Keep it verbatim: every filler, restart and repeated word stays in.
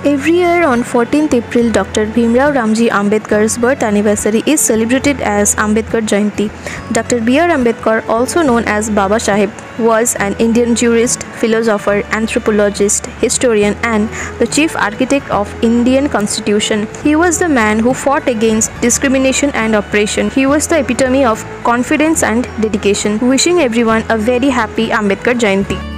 Every year on fourteenth April, Doctor Bhimrao Ramji Ambedkar's birth anniversary is celebrated as Ambedkar Jayanti. Doctor B R Ambedkar, also known as Babasaheb, was an Indian jurist, philosopher, anthropologist, historian, and the chief architect of Indian Constitution. He was the man who fought against discrimination and oppression. He was the epitome of confidence and dedication. Wishing everyone a very happy Ambedkar Jayanti.